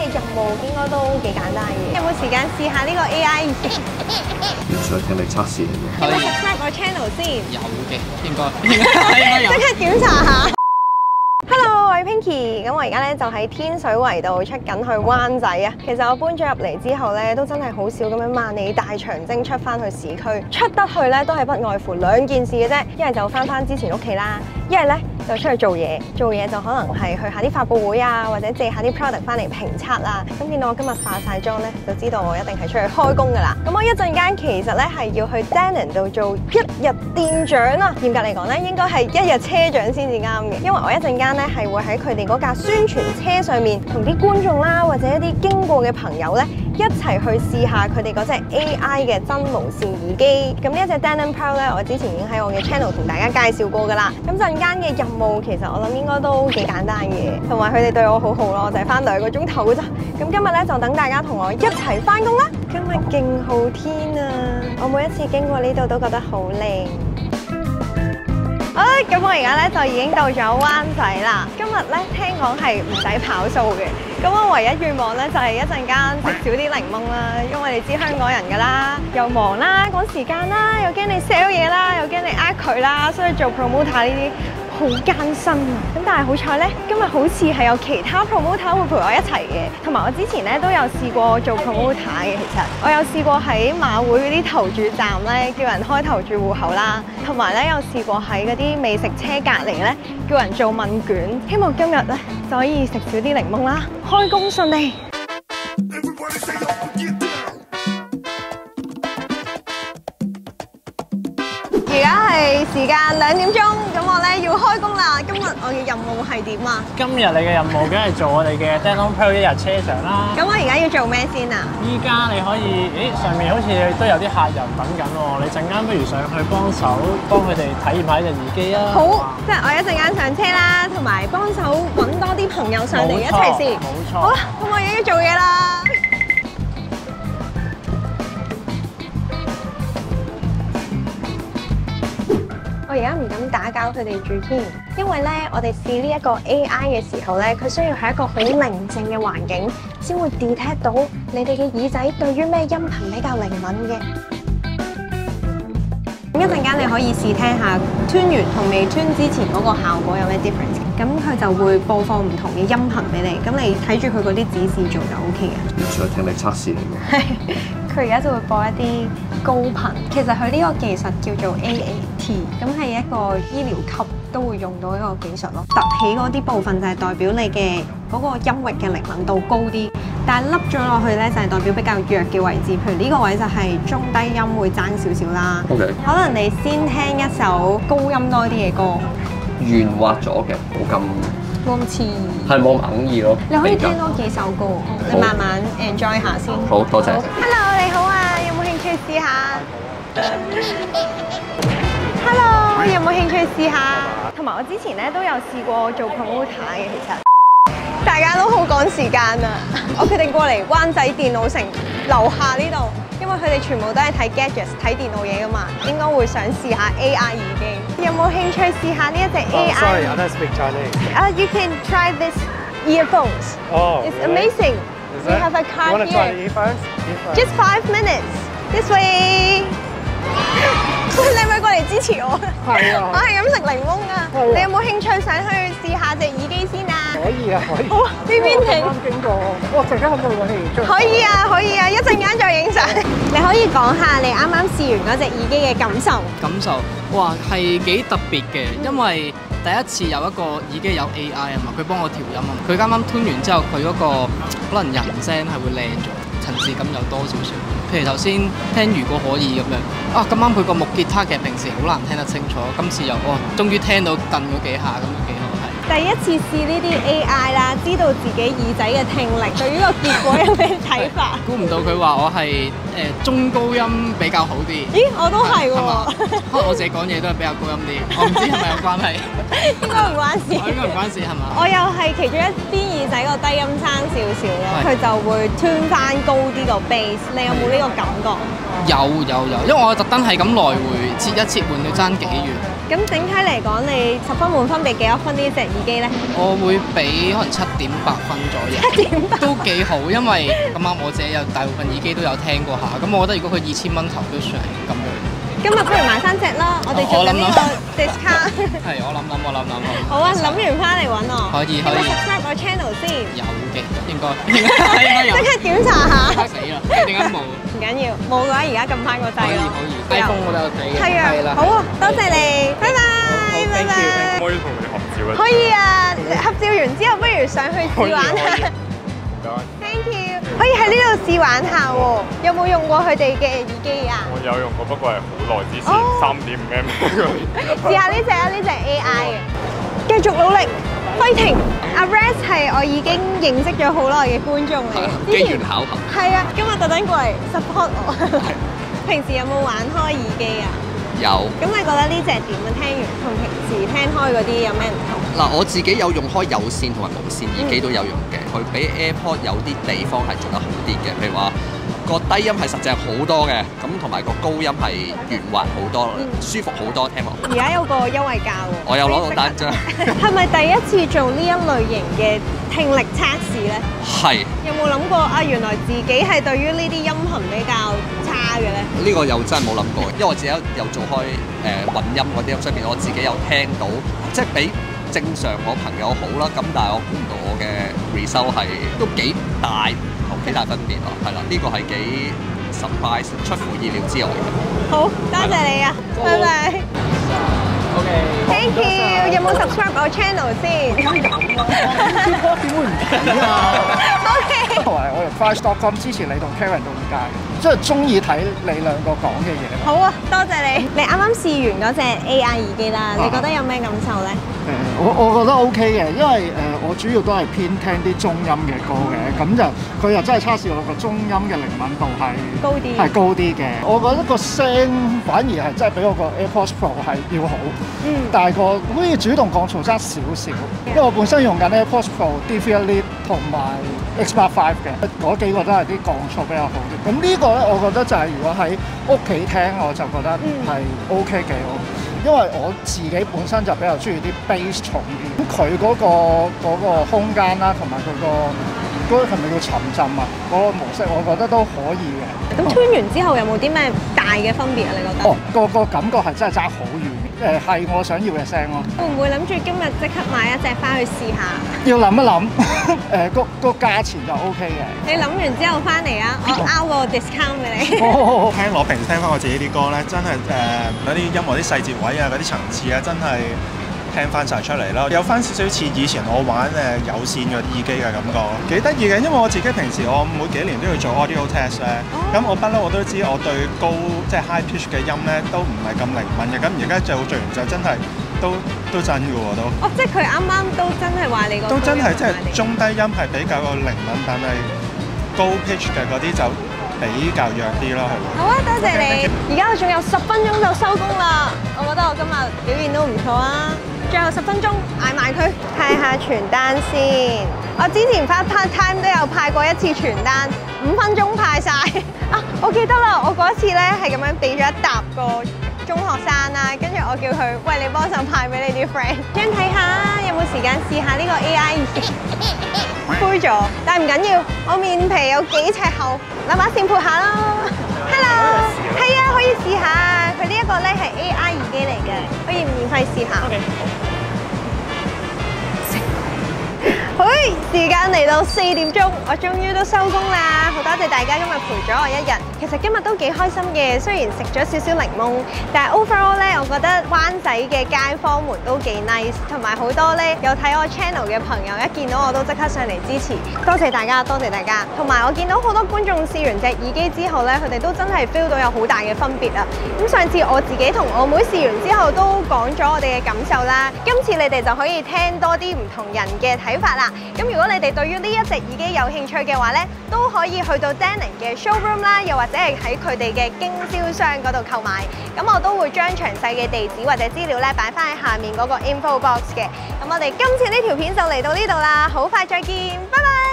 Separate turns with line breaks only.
任務應該都幾簡單嘅。有冇時間試下呢個 AI？
完全係聽力測試嚟嘅。
有冇 subscribe 我 channel 先？
有嘅，應該
即刻檢查下。Hello， 我係 Pinky， 咁我而家咧就喺天水圍度出緊去灣仔啊。其實我搬咗入嚟之後咧，都真係好少咁樣萬里大長征出翻去市區。出得去咧都係不外乎兩件事嘅啫，一係就翻之前屋企啦，一係咧就出去做嘢。做嘢就可能係去下啲發佈會啊，或者借下啲 product 翻嚟評測啦。咁見到我今日化晒妝咧，就知道我一定係出去開工噶啦。咁我一陣間其實咧係要去 Denon 度做一日店長啊。嚴格嚟講咧，應該係一日車長先至啱嘅，因為我一陣間咧係會喺佢哋嗰架宣傳車上面，同啲觀眾啦，或者一啲經過嘅朋友咧，一齊去試下佢哋嗰隻 AI 嘅真無線耳機。咁呢一隻 Denon Pro 咧，我之前已經喺我嘅 channel 同大家介紹過噶啦。咁陣間嘅任務其實我諗應該都幾簡單嘅，同埋佢哋對我好好咯，就係翻2個鐘頭咋。咁今日咧就等大家同我一齊翻工啦。今日勁好天啊！我每一次經過呢度都覺得好靚。好，咁我而家咧就已經到咗灣仔啦。今日咧聽講係唔使跑數嘅，咁我唯一願望咧就係一陣間食少啲檸檬啦，因為你知香港人噶啦，又忙啦，趕時間啦，又驚你 sell 嘢啦，又驚你呃佢啦，所以做 promoter 呢啲好艱辛啊！咁但係好彩咧，今日好似係有其他 promoter 會陪我一齊嘅，同埋我之前咧都有試過做 promoter 嘅。其實我有試過喺馬會嗰啲投注站咧，叫人開投注戶口啦，同埋咧有試過喺嗰啲美食車隔離咧，叫人做問卷。希望今日咧就可以食少啲檸檬啦，開工順利。而家係時間2點鐘，咁我咧要開工啦。今日我嘅任務係點啊？
今日你嘅任務梗係做我哋嘅 Denon Pro 一日車長啦。
咁我而家要做咩先啊？
依家你可以，上面好似都有啲客人等緊喎。你陣間不如上去幫手，幫佢哋體驗下呢隻耳機啊！
好，即係我一陣間上車啦，同埋幫手揾多啲朋友上嚟一齊試。
冇錯。
好啦，咁我而家要做嘢啦。我而家唔敢打攪佢哋住添，因為咧我哋試呢一個 AI 嘅時候咧，佢需要係一個好寧靜嘅環境，先會 detect 到你哋嘅耳仔對於咩音頻比較靈敏嘅。咁一陣間你可以試聽下 tune 完同未 tune 之前嗰個效果有咩 difference， 咁佢就會播放唔同嘅音頻俾你，咁你睇住佢嗰啲指示做就 OK 嘅。
完全係聽力測試嚟嘅。
佢而家就會播一啲高頻，其實佢呢個技術叫做 AAT， 咁係一個醫療級都會用到一個技術咯。凸起嗰啲部分就係代表你嘅嗰個音域嘅靈敏度高啲，但係凹咗落去咧就係代表比較弱嘅位置，譬如呢個位就係中低音會爭少少啦。
OK。
可能你先聽一首高音多啲嘅歌，
圓滑咗嘅，
冇咁刺耳。
係冇咁硬耳咯。
你可以聽多幾首歌，你慢慢 enjoy 下先。
好，多謝。
Hello， 你好啊，有冇興趣試下？Hello， 有冇興趣試下？同埋我之前咧都有試過做 promoter 嘅，其實大家都好趕時間啊！我決定過嚟灣仔電腦城樓下呢度，因為佢哋全部都係睇 gadgets 睇電腦嘢噶嘛，應該會想試下 AI 耳機。有冇興趣試下呢一隻 AI？
Sorry, I don't speak Chinese.
You can try this earphones.
Oh,
it's amazing. We have a card
You want to try the
here.
earphones?
Just 5 minutes. This way. 你係咪過嚟支持我？
係啊。
我係咁食檸檬啊！你有冇興趣想去試下隻耳機先啊？
可以啊，可以。
好啊，呢邊停。
啱經過，我陣間可唔可以揾你出嚟？
可以啊，可以啊，一陣間再影相。你可以講下你啱啱試完嗰隻耳機嘅感受。
感受，哇係幾特別嘅，因為第一次有一個耳機有 AI 啊嘛，佢幫我調音啊嘛，佢啱啱 tune 完之後，佢嗰個可能人聲係會靚咗，層次感又多少少。譬如頭先聽如果可以咁樣，啊咁啱佢個木吉他其實平時好難聽得清楚，今次又哇終於聽到震嗰幾下咁就幾好係。
第一次試呢啲 AI 啦，知道自己耳仔嘅聽力，對於個結果有咩睇法？
估唔到佢話我係中高音比較好啲。
咦，我都係喎。
可能我自己講嘢都係比較高音啲，我唔知係咪有關係。
應該唔關事。
應該唔關事係嘛？
我又係其中一邊耳仔個低音差少少咯，佢就會 tune 翻高啲個 bass。你有冇呢個感覺？
有，因為我特登係咁來回切一切換到爭幾遠。
咁整體嚟講，你10分滿分俾幾多分呢隻耳機咧？
我會俾可能7.8分左右，
7.8
都幾好，因為咁啱我自己有大部分耳機都有聽過下，咁我覺得如果佢2000蚊頭都算係咁樣。
今日不如買3隻啦，我哋做緊呢個 discount。
係，我諗
好啊，諗完翻嚟揾我。
可以。
有冇 subscribe 我 channel 先？
有嘅，應該有。
即刻檢查下。
死啦！點解冇？
唔緊要，冇嘅話而家撳翻個掣咯。
可以。iPhone 我都有睇嘅。
係啊，好啊，多謝你，拜拜，拜拜。
可以同你合照啊？
可以啊，合照完之後不如上去試玩下。
唔該。
Thank you。可以喺呢度試玩下喎，有冇用過佢哋嘅耳機啊？
我有用過，不過係好耐之前，3.5mm 嗰啲。
試下呢隻啊，呢隻 AI 嘅。繼續努力 ，fighting！阿 Rex 係我已經認識咗好耐嘅觀眾嚟嘅，
機緣巧合。
係啊，今日特登過嚟 support 我。平時有冇玩開耳機啊？
有。
咁你覺得呢隻點啊？聽完同平時聽開嗰啲有咩唔同？
嗱，我自己有用開有線同埋無線耳機都有用嘅，佢比 AirPod 有啲地方係做得好啲嘅，譬如話個低音係實淨好多嘅，咁同埋個高音係圓滑好多，舒服好多聽落。
而家有個優惠價喎。
我有攞到單張。
係咪第一次做呢一類型嘅聽力測試咧？
係。
有冇諗過啊？原來自己係對於呢啲音頻比較差嘅咧？
呢個又真係冇諗過，因為我自己有做開混音嗰啲，所以我自己有聽到，即係比正常我朋友好啦。咁但係我估唔到我嘅 result 係都幾大同幾大分別咯，係啦，呢個係幾 surprise 出乎意料之外嘅。
好，多謝你啊，拜拜。OK。Thank you。有冇 subscribe 我 channel 先？
點會唔睇啊
？OK。
同埋我用 Flash.com 支持你同 Karen 到而家，即係中意睇你兩個講嘅嘢。
好啊，多謝你。你啱啱試完嗰隻 AI 耳機啦，你覺得有咩感受咧？
我覺得 OK 嘅，因為我主要都係偏聽啲中音嘅歌嘅，咁就佢又真係測試我個中音嘅靈敏度係高啲嘅。我覺得個聲反而係真係比我個 AirPods Pro 係要好，但係個好似主動降噪差少少，因為我本身用緊 AirPods Pro D3 Elite 同埋 X-Mark 5嘅，嗰幾個都係啲降噪比較好啲。咁呢個咧，我覺得就係如果喺屋企聽，我就覺得係 OK 幾好。因為我自己本身就比較中意啲 bass 重啲，咁佢嗰個空間啦，同埋佢嗰係咪叫沉浸啊？嗰個模式我覺得都可以嘅。
咁 tune 完之後有冇啲咩大嘅分別啊？你覺得？
個感覺係真係爭好遠嘅，係我想要嘅聲咯。
會唔會諗住今日即刻買一隻翻去試下？
要諗一諗，個價錢就 OK 嘅。
你諗完之後翻嚟啊，我拗個 discount 俾你。
聽我平時聽翻我自己啲歌咧，真係嗰啲音樂啲細節位啊，嗰啲層次啊，真係聽翻晒出嚟啦，有翻少少似以前我玩有線嗰啲耳機嘅感覺，幾得意嘅。因為我自己平時我每幾年都要做 audio test 咧，咁我不嬲我都知我對高即係 high pitch 嘅音咧都唔係咁靈敏嘅，咁而家做完就真係都真嘅喎都。哦，
即係佢啱啱都真係話你個
都真係即係中低音係比較個靈敏，但係高 pitch 嘅嗰啲就比較弱啲咯，係喎。好
啊，多謝你。而家我仲有10分鐘就收工啦，我覺得我今日表現都唔錯啊。最後10分鐘嗌埋佢，派下傳單先。我之前發 part time 都有派過一次傳單，5分鐘派晒。啊，我記得啦，我嗰一次咧係咁樣俾咗一沓個中學生啦，跟住我叫佢，喂，你幫手派俾你啲 friend。想睇下有冇時間試下呢個 AI 灰咗，但係唔緊要，我面皮有幾尺厚，攞把扇潑下啦。Hello， 係啊，可以試下。佢呢一個咧係 AI 耳機嚟嘅，可以免費試下。好，時間嚟到4點鐘，我終於都收工啦！好多謝大家今日陪咗我一日。其實今日都幾開心嘅，雖然食咗少少檸檬，但係 overall 咧，我覺得灣仔嘅街坊們都幾 nice， 同埋好多咧有睇我 channel 嘅朋友，一見到我都即刻上嚟支持。多謝大家，多謝大家。同埋我見到好多觀眾試完隻耳機之後咧，佢哋都真係 feel 到有好大嘅分別啊！咁上次我自己同我妹試完之後都講咗我哋嘅感受啦，今次你哋就可以聽多啲唔同人嘅睇法啦。咁如果你哋對於呢一隻耳機有興趣嘅話咧，都可以去到 Denon 嘅 showroom 啦，又或者係喺佢哋嘅經銷商嗰度購買。咁我都會將詳細嘅地址或者資料咧擺翻喺下面嗰個 info box 嘅。咁我哋今次呢條片就嚟到呢度啦，好快再見，拜拜。